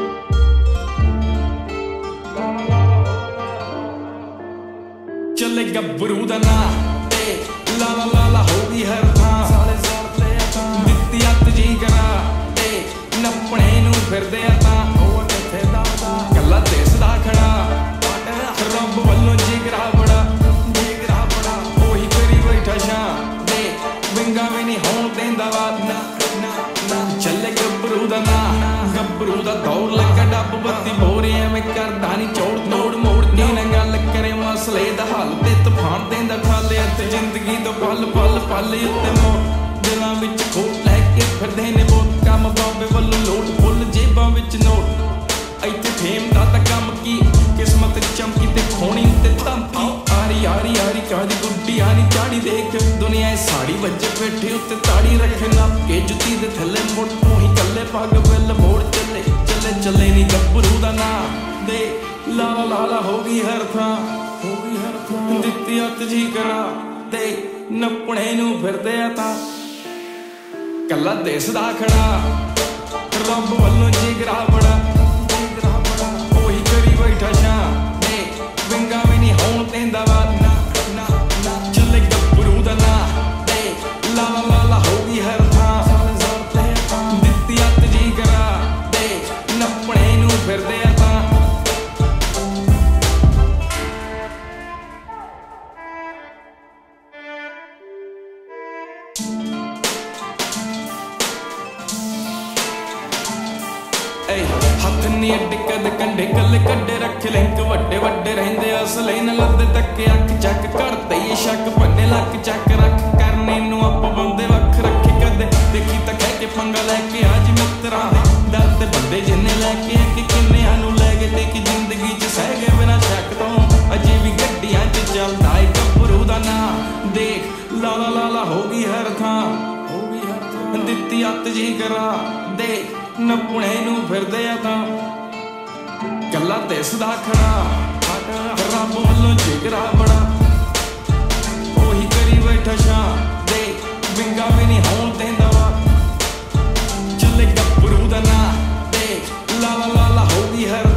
चले गब्बरू दा ना ते लाला लाला हो गई हर थां दित्ती अत जी करा ते नप्पणे नूं फिरदे तां कल्ला दिसदा खड़ा रब वल्लों जिगरा बड़ा ओही करी बैठा शां ते विंगा भी नहीं होण देंदा वाद ना चले गब्बरू दा ना गब्बरू दा दौर लगा डब बत्ती बोरे एवें करदा नहीं चौड़ तोड़ मोड़ नी ना गल करे मसले दा हल ते तूफान देंदा ठाले ते जिंदगी दा पल पल पल उत्ते मोड़ दिलां विच खो लैके फिरदे ने बहुत कम बाबे वल्लों लोट फुल जेबां विच नोट इत्थे फेम दा तां कम की किस्मत चमकी ते खोणी ते धमकी आरी आरी आरी कादी गुड्डी आनी चाड़ी देख दुनिया साड़ी बजे बैठे उत्ते ताड़ी रखे नप के जुत्ती दे थल्ले मुड़ तू ही कल्ले पग बिल मोड़ चले चले चले नी गब्बरू दा ना दे लाला लाला हो गई हर थां दित्ती अत जी करा ते नप्पणे नूं फिरदे तां कल्ला दिसदा खड़ा रब वल्लों जिगरा बड़ा ओही करी बैठा शां ते विंगा भी नहीं होण देंदा वाद ना चले गब्बरू दा ना ते लाला लाला हो गई हर थां दित्ती अत जी करा ते नप्पणे नूं फिरदे तां हथ नी अड्डे कद कंडे कल कड्डे रख लिंक वड्डे वड्डे रहिंदे असले न लदे तक्के अख चक करते ही शक भन्ने लक चक रख करने नूं आप बंदे वख रखे कदे देखी तां कह के पंगा लैके आज मित्रा दर्द बंदे जिन्ने लैके कि किन्ने नूं लै गए ते कि जिंदगी च सह गए बिना शक तो अजे भी गड्डियां च चलदा ए गब्बरू दा ना देख लाला लाला हो गई हर थां दित्ती अत जी करा दे नप्पणे नूं फिरदे तां कल्ला दिसदा खड़ा रब वल्लों जिगरा बड़ा ओही करी बैठा शां ते विंगा भी नहीं होण देंदा वा चले गब्बरू दा ना ते लाला लाला हो गई हर